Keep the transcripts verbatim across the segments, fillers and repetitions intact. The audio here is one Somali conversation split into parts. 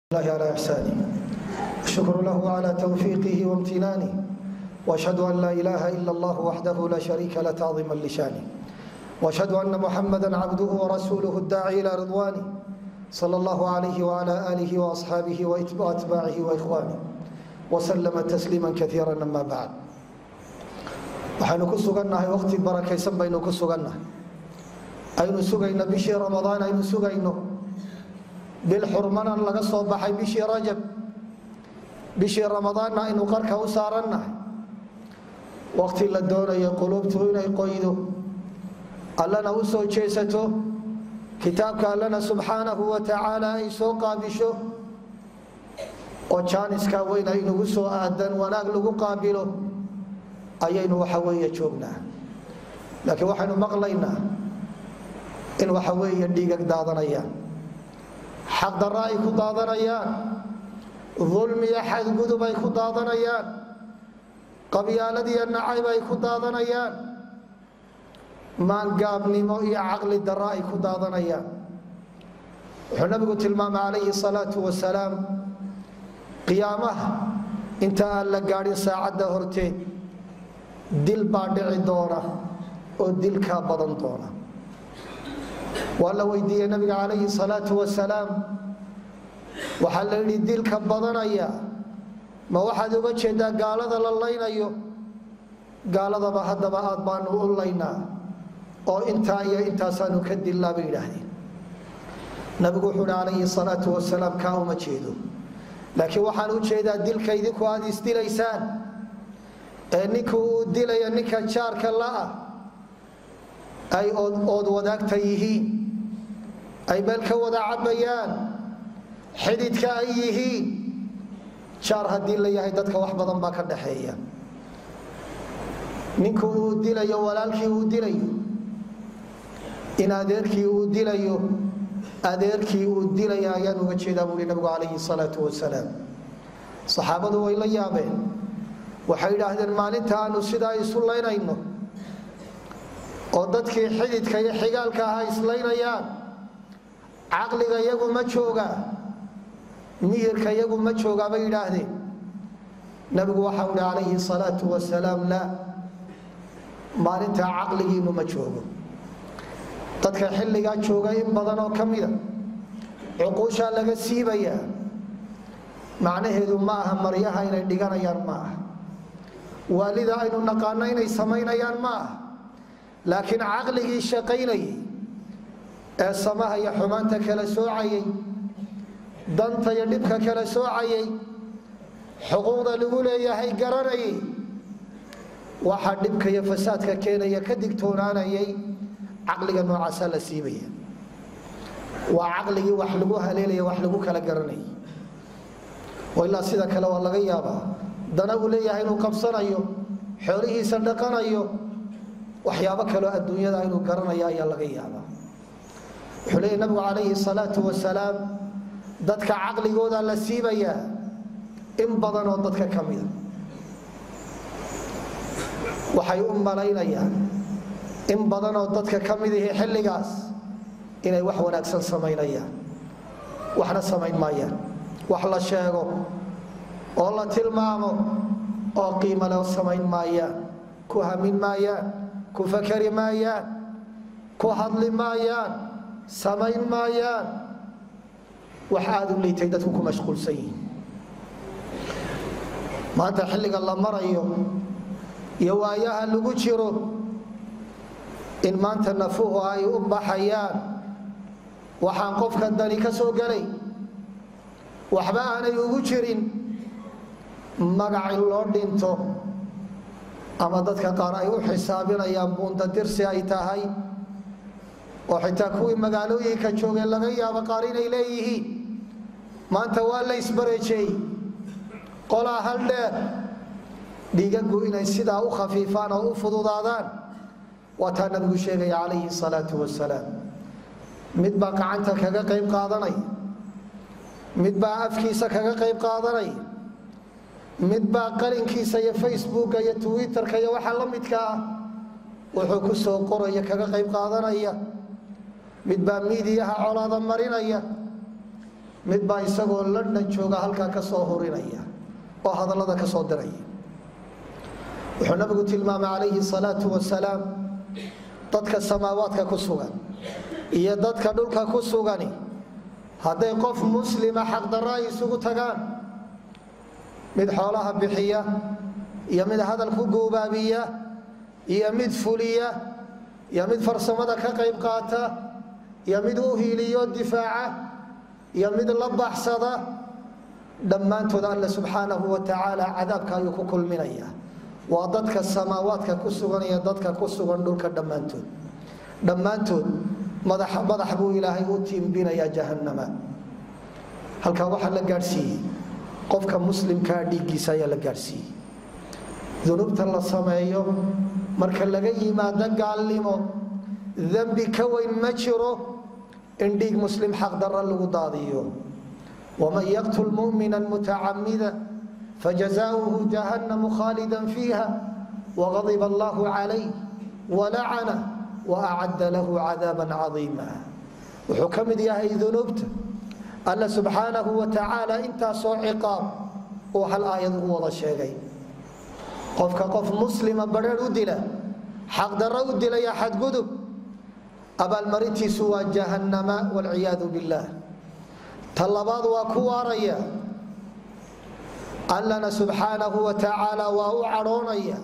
الله على إحسانه الشكر له على توفيقه وامتنانه وأشهد أن لا إله إلا الله وحده لا شريك له تعظيما لشانه وأشهد أن محمدا عبده ورسوله الداعي إلى رضوانه صلى الله عليه وعلى آله وأصحابه وأتباعه وإخوانه وسلم تسليما كثيرا. أما بعد waxaynu ku sugannahay waqti barakaysan baynu ku sugannahay aynu sugayna bishii ramadaan aynu sugayno bil xurmanan laga soo baxay bishii rajab bishii ramadaan aynu qarka u saarannahay waqti la doonayo qulubtu inay qoydo allana u soo jeesato kitaabka allana subhanahu wa ta'ala ay soo qaabisho oo jaaniska weyn ay nagu soo aadan wanaag lagu qaabilo ayaynu waxa weeye joognaa laakiin waxaanu maqlaynaa in waxa weeye dhiigag daadanayaan xaq darro ay ku daadanayaan dulmi iyo xadgudub ay ku daadanayaan qabyaalad iyo nacayb ay ku daadanayaan maangaabnimo iyo caqli darro ay ku daadanayaan wuxuu nabigu tilmaamay calayhi salaatu wasalaam qiyaamaha inta aan la gaadhin saacadda horteed dil baa dhici doona oo dilkaa badan doona waa la weydiiyey nabiga calayhi salaatu wasalaam waxaa la yidhi dilka badanaya ma waxaad uga jeedaa gaalada la laynayo gaaladaba haddaba aad baanu u laynaa oo intaa iyo intaasaanu ka dillaa bay yidhaahdeen nabigu wuxuu uhi calayhi salaatu wasalaam kaa uma jeedo laakiin waxaan u jeedaa dilka idinku aad isdilaysaan ee ninka uu dilaya ninka jaarka la'ah ay ood wadaagta yihiin ay meel ka wada cabayaan xididka ay yihiin jaar haddii la yahay dadka wax badan baa ka dhaxeeya ninku uu dilayo walaalkii uu dilayo in adeerkii uu dilayo adeerkii uu dilaya ayaan uga jeedaa buuri nabigu calayhi salaatu wasalaam saxaabadu way la yaabeen waxay yidhaahdeen maalinta aanu sidaa isu laynayno oo dadkii xididka iyo xigaalka ahaa islaynayaan caqliga iyagu ma jooga miyirka iyagu ma joogaa bay yidhaahdeen nabigu waxau ihi calayhi salaatu wasalaam laa maalintaa caqligiinu ma joogo dadka xilligaa jooga in badan oo ka mida cuquushaa laga siibayaa macnaheedu ma aha maryaha inay dhiganayaan ma aha waalida aynu naqaano inay samaynayaan ma aha laakiin caqligii shaqaynayay ee samaha iyo xumaanta kala soocayay danta iyo dhibka kala soocayay xuquuqda lagu leeyahay garanayay waxaa dhibka iyo fasaadka keenaya ka digtoonaanayay caqliga noocaasaa la siibaya waa caqligii wax lagu haleelaya wax lagu kala garanayay oo ilaa sida kale waa laga yaabaa dana uu leeyahay inuu qabsanayo xoolihiisa dhaqanayo waxyaabo kaloo adduunyada inuu garanayo ayaa laga yaabaa wuxuu leeyahy nabigu calayhi salaatu wasalaam dadka caqligooda la siibayaa in badan oo dadka ka mida waxay u malaynayaan in badan oo dadka ka mid ihi xilligaas inay wax wanaagsan samaynayaan waxna samayn maayaan wax la sheego oo la tilmaamo oo qiimo leh samayn maayaan ku hamin maayaan ku fakari maayaan ku hadli maayaan samayn maayaan wax aad u liitay dadku ku mashquulsan yihiin maanta xilliga la marayo iyo waayaha lagu jiro in maanta nafuhu ay u baxayaan waxaan qofka dani ka soo galay waxba aanay ugu jirin magac in loo dhinto ama dadka qaar ay u xisaabinayaan buundadirsi ay tahay oo xitaa kuwii magaalooyinka joogay laga yaabo qaar inay leeyihiin maanta waa la isbareejeeyey qolaa hal dheer dhiigagu inay sidaa u khafiifaan oo u fududaadaan waataa nabigu sheegaya calayhi salaatu wasalaam mid baa gacanta kaga qayb qaadanaya mid baa afkiisa kaga qayb qaadanaya mid baa qalinkiisa iyo facebooka iyo twitterka iyo waxa la midka ah wuxuu ku soo qoraya kaga qayb qaadanaya mid baa miidiyaha colaada marinaya mid baa isagoo ladna jooga halkaa ka soo hurinaya oo hadallada ka soo diraya. wuxuu nabigu tilmaamay calayhi salaatu wasalaam dadka samaawaadka ku sugan iyo dadka dhulka ku sugani hadday qof muslima xaqdarra isugu tagaan, mid xoolaha bixiya iyo mid hadal ku guubaabiya iyo mid fuliya iyo mid farsamada ka qayb qaata iyo mid u hiiliyo difaaca iyo mid la baxsada, dhammaantood alle subxaanahu wa tacaala cadaabka ayuu ku kulminaya. waa dadka samaawaadka ku sugan iyo dadka ku sugan dhulka dhammaantood dhammaantood madax madax buu ilaahay u tiimbinayaa jahannama. halkaa waxaa la gaadhsiiyey qofka muslimkaa dhiiggiisa ayaa la gaadhsiiyey. dunuubta la sameeyo marka laga yimaado gaalnimo, dembi ka weyn ma jiro in dhiig muslim xaqdarra lagu daadiyo. waman yaqtul mu'mina mutacamida fajazaauhu jahannamu khaalidan fiiha waqadiba allahu calayh walacanah waacadda lahu cadaaban cadiima. wuxuu ka mid yahay dunuubta alla subxaanahu wa tacaala intaasoo ciqaab uu hal aayad ugu wada sheegay. qofka qof muslima badheer u dila, xaqdarro u dilaya xadgudub, abaalmarintiisu waa jahannama walciyaadu billaah. ta labaad waa ku waaraya, allana subxaanahu wa tacaala waa u cadhoonaya,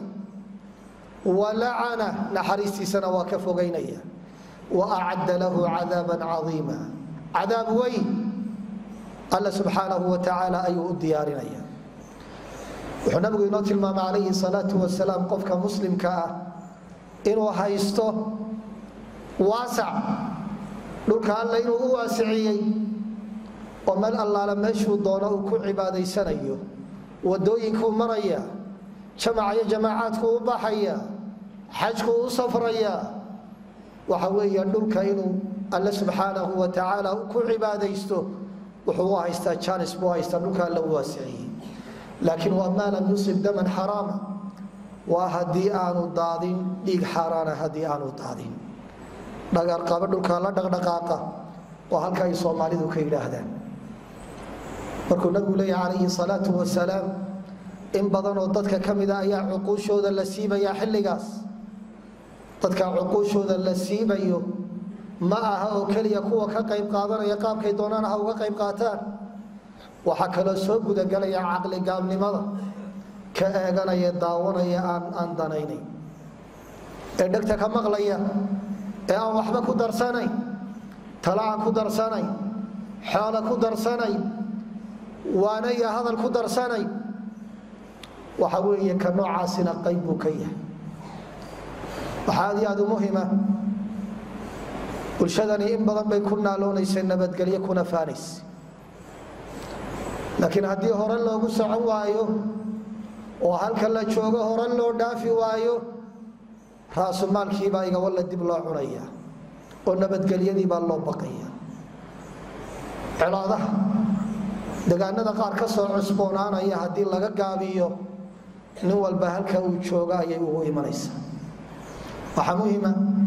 walacana naxariistiisana waa ka fogaynaya, wa acadda lahu cadaaban cadiima. cadaab weyn alla subxaanahu wa tacaala ayuu u diyaarinaya. wuxuu nabigu inoo tilmaamay calayhi salaatu wasalaam qofka muslimka ah inuu haysto waasac, dhulka alle inuu u waasiciyey oo meel allaala meeshuu doono uu ku cibaadaysanayo, wadooyinkuu maraya, jamac iyo jamaacaadku u baxaya, xajku u safraya. waxa weeye dhulka inuu alle subxaanahu wa tacaala ku cibaadaysto wuxuu u haystaa jaanis buu haystaa, dhulka alle u waasiciyey. laakiin waa maa lam yusib daman xaraama, waa haddii aanu daadin dhiig xaaraana, haddii aanu daadin dhagarqaba dhulka la dhaqdhaqaaqa. waa halka ay soomaalidu ka yidhaahdaan. markuu nabigu leeyahay calayhi salaatu wasalaam in badanoo dadka ka mida ayaa cuquushooda la siibayaa xilligaas. dadka cuquushooda la siibayo ma aha oo keliya kuwa ka qayb qaadanaya qaabkay doonaan ha uga qayb qaataan, waxaa kaloo soo gudagelaya caqli gaabnimada, ka eeganaya daawanaya aan aan danaynayn, ee dhegta ka maqlaya, ee aan waxba ku darsanayn, tala aan ku darsanayn, xoolo ku darsanayn, waana iyo hadal ku darsanayn. waxa weeye ka noocaasina qayb buu ka yahay. waxaa aad iyo aad u muhima, bulshadani in badan bay ku naaloonaysay nabadgelyo kuna faanaysa, laakiin haddii hore loogu socon waayo oo halka la joogo hore loo dhaafi waayo, raasumaalkiibaa igawalla dib loo cunaya oo nabadgelyadii baa loo baqaya. colaadaha degaanada qaar ka soo cusboonaanaya haddii laga gaabiyo, nin walba halka uu jooga ayay ugu imanaysaa. waxaa muhima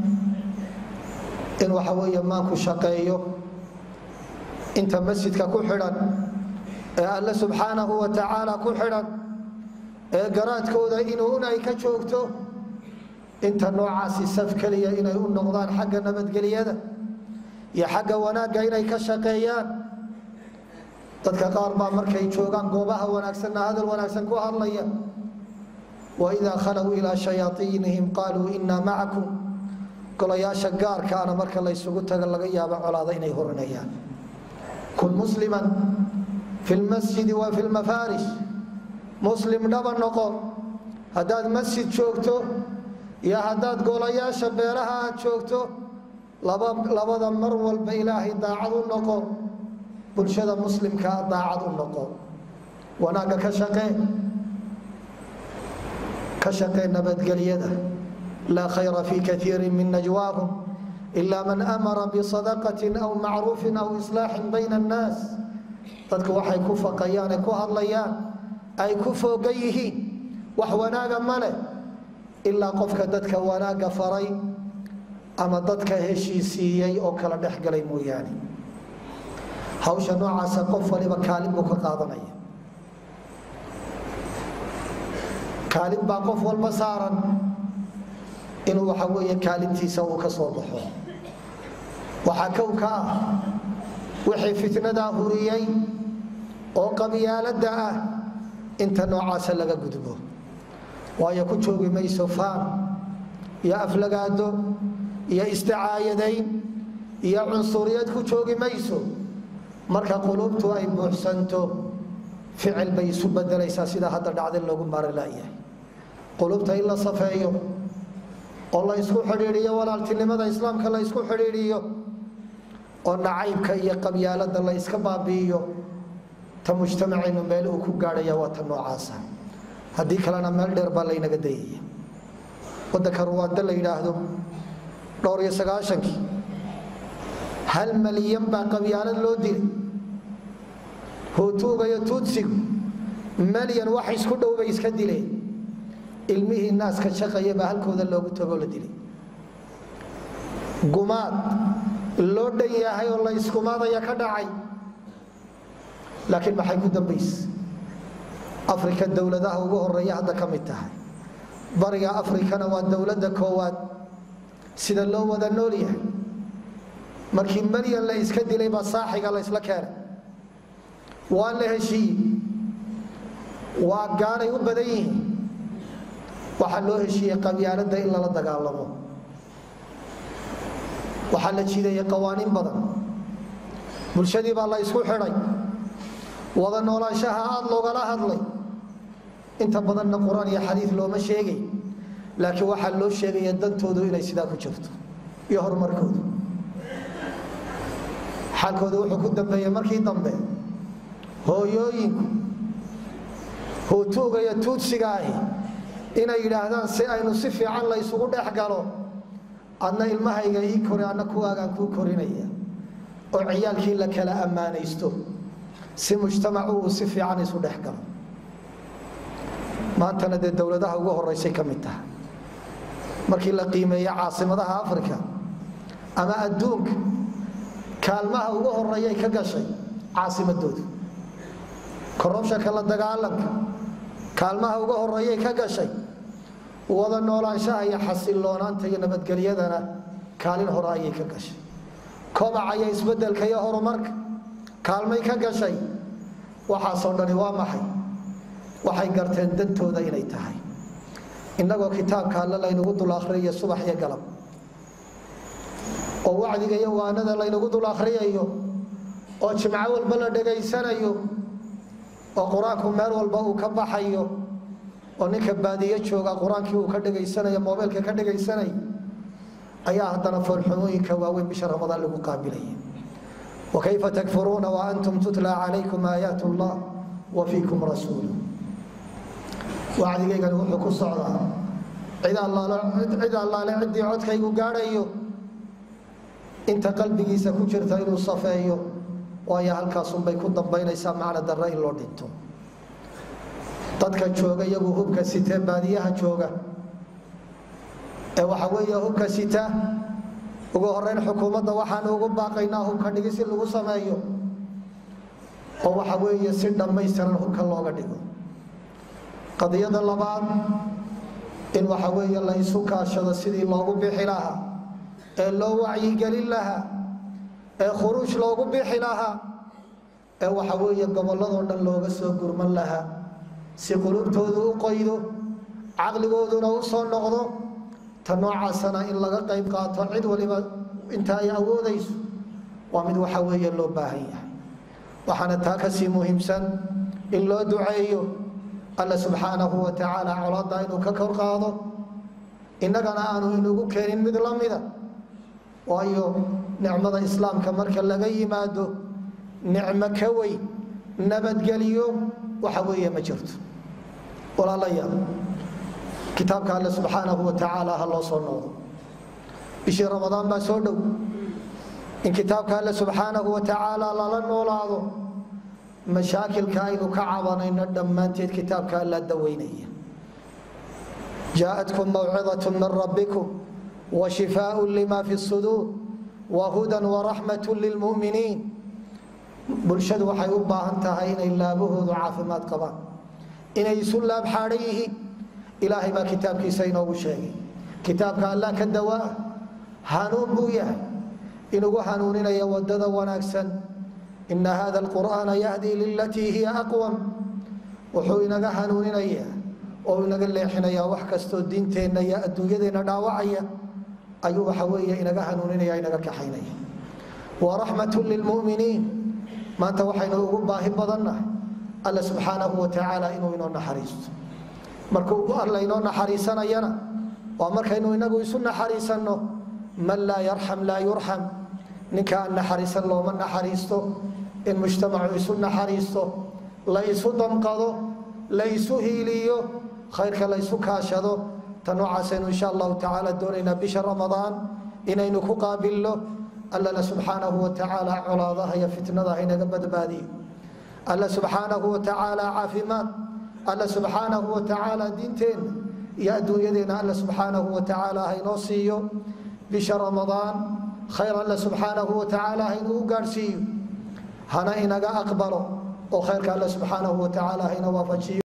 in waxa weeye maanku shaqeeyo, inta masjidka ku xidhan ee alle subxaanahu wa tacaala ku xidhan ee garaadkooda inuu ay ka joogto, inta noocaasi saf keliya inay u noqdaan xagga nabadgelyada iyo xagga wanaagga inay ka shaqeeyaan. dadka qaar baa markay joogaan goobaha wanaagsanna hadal wanaagsan ku hadlaya, waidaa khalow ilaa shayaaiinihim qaaluu inaa macakum. golayaasha gaarkaana marka laysugu taga laga yaabo colaada inay horanayaan. kun musliman fi lmasjidi wa fi lmafaarish, muslim dhaba noqo haddaad masjid joogto iyo haddaad golayaasha beeraha aad joogto, labada mar walba ilaahay daacad u noqo, bulshada muslimkaa daacad u noqo, wanaagga ka shaqee ka shaqee nabadgelyada. laa khayra fi kaiiri min najwaahum ila man amara bisadaqatin aw macruufin aw islaaxin bayna annaas. dadku waxay ku faqayaan ee ku hadlayaan ay ku foogan yihiin wax wanaaga ma leh ilaa qofka dadka wanaagga faray ama dadka heshiisiiyey oo kala dhex galay mooyaane. hawsha noocaasa qof waliba kaalin buu ka qaadanaya kaalin baa qof walba saaran inuu waxa weeye kaalintiisa uu ka soo baxo waxaa kow ka ah wixii fitnadaa huriyey oo qabyaalada ah inta noocaasa laga gudbo waayo ku joogi mayso faan iyo aflagaado iyo isticaayadayn iyo cunsuriyad ku joogi mayso marka qulubtu ay buuxsanto ficil bay isu bedelaysaa sida hadda dhacday loogu maari laayahay qulubta in la safeeyo oo la isku xidhiidhiyo walaaltinimada islaamka la isku xidhiidhiyo oo nacaybka iyo qabyaalada la iska baabi'iyo ta mujtamacaynu meel uu ku gaadhaya waa ta noocaasa haddii kalena meel dheer baa laynaga dayaya waddanka ruwaanda la yidhaahdo dhowr iyo sagaashankii hal malyan baa qabyaalad loo dilay huutuuga iyo tuutsigu malyan wax isku dhow bay iska dileen ilmihii naaska shaqaya baa halkooda loogu tagoo la dilay gumaad loo dhan yahay oo la iskumaadaya ka dhacay laakiin maxay ku dambays afrika dowladaha ugu horeeya hadda ka mid tahay bariga afrikana waa dowladda koowaad sida loo wada nool yahay markii malyan la iska dilay baa saaxiga la isla keenay waa la heshiiyey waa gaanay u badan yihiin waxaa loo heshiiyey qabyaalada in lala dagaalamo waxaa la jiidayay qawaaniin badan bulshadii baa la isku xidhay wada noolaanshaha aada loogala hadlay inta badanna qur-aan iyo xadiid looma sheegay laakiin waxaa loo sheegaya dantoodu inay sidaa ku jirto iyo horumarkoodu xaalkooda wuxuu ku dambeeyey markii dambe hooyooyinku huutuuga iyo tuudsiga ahi inay yidhaahdaan si aynu si fiican la isugu dhex galo adna ilmahayga ii kori adna kuwaagaan kuu korinaya oo ciyaalkii la kala ammaanaysto si mujtamacu uu si fiican isu dhex galo maantana dee dowladaha ugu horeysay ka mid tahay markii la qiimeeyo caasimadaha afrika ama adduunka kaalmaha ugu horeeyay ka gashay caasimadoodu korrubshanka la dagaalanka kaalmaha ugu horeeyay ka gashay wada noolaanshaha iyo xasiloonaanta iyo nabadgelyadana kaalin hore ayay ka gashay kobaca iyo isbedelka iyo horumarka kaalmay ka gashay waxaasoo dhani waa maxay waxay garteen dantooda inay tahay innagoo kitaabka alle laynagu dul akhriyayo subax iyo galab oo wacdiga iyo waanada laynagu dul akhriyayo oo jimco walba la dhegaysanayo oo qur-aanku meel walba uu ka baxayo oo ninka baadiye jooga qur-aankii uu ka dhegaysanayo moobeelka ka dhegaysanay ayaa haddana foolxumooyinka waaweyn bisha ramadaan lagu qaabilaya wakayfa takfuruuna wa antum tutla calaykum aayaat ullah wa fiikum rasuulu wacdigaygani wuxuu ku socdaa cid allaale ciddii codkaygu gaadhayo inta qalbigiisa ku jirta inuu safeeyo waayo halkaasunbay ku dambaynaysaa macna darre in loo dhinto dadka jooga iyagu hubka sitee baadiyaha jooga ee waxa weeye hubka sita ugu horeyn xukuumadda waxaanu ugu baaqaynaa hubka dhigis in lagu sameeyo oo waxa weeye si dhammaystiran hubka looga dhigo qadiyada labaad in waxa weeye la isu kaashado sidii loogu bixi lahaa ee loo wacyigelin lahaa ee khuruuj loogu bixi lahaa ee waxa weeye gobolladoo dhan looga soo gurman lahaa si qulubtoodu u qoydo caqligooduna u soo noqdo ta noocaasana in laga qayb qaato cid waliba inta ay awoodayso waa mid waxa weeye loo baahan yahay waxaana taa ka sii muhiimsan in loo duceeyo alla subxaanahu wa tacaala colaadda inuu ka kor qaado innagana aanu inugu keenin mid la mida waayo nicmada islaamka marka laga yimaado nicmo ka weyn nabadgeliyo waxa weeye ma jirto walaalayaal kitaabka alle subxaanahu wa tacaala ha loo soo noqdo bishii ramadaan baa soo dhow in kitaabka alle subxaanahu wa tacaala lala noolaado mashaakilka aynu ka cabanayno dhammaanteed kitaabka alla daweynaya jaaءatkum mawcidaة min rabbikum washifaaء lima fi الsuduur wahudan waraxmaة lilmu'miniin bulshadu waxay u baahan tahay inay laabahoodu caafimaad qabaan, inay isu laab xaadhan yihiin. ilaahay baa kitaabkiisa inoogu sheegay, kitaabka allah ka dawaa hanuun buu yahay, inugu hanuuninaya wadada wanaagsan. ina hada alqur'aana yahdi lilatii hiya aqwam, wuxuu inaga hanuuninaya oo inaga leexinaya wax kastoo diinteenna iyo adduunyadeenna dhaawacaya, ayuu waxa weeye inaga hanuuninaya, inaga kaxaynaya. wa raxmatu lilmu'miniin, maanta waxaynu ugu baahi badannahay alla subxaanahu wa tacaala inuu inoo naxariisto. markuu alla inoo naxariisanayana waa markaynu inagu isu naxariisanno. man laa yarxam laa yurxam, ninka aan naxariisan looma naxariisto. in mujtamacu isu naxariisto, la isu damqado, la isu hiiliyo, khayrka la isu kaashado. ta noocaasaynu insha allahu tacaala doonaynaa bisha ramadaan inaynu ku qaabilno. allana subxaanahu wa tacaala colaadaha iyo fitnadaha inaga badbaadiyo. alla subxaanahu wa tacaala caafimaad, alla subxaanahu wa tacaala diinteenna iyo adduunyadeenna alla subxaanahu wa tacaala haynoo siiyo. bisha ramadaan khayr alla subxaanahu wa tacaala haynuu gaadhsiiyo, hana inaga aqbalo oo khayrka alla subxaanahu wa tacaala hayna waafajiyo.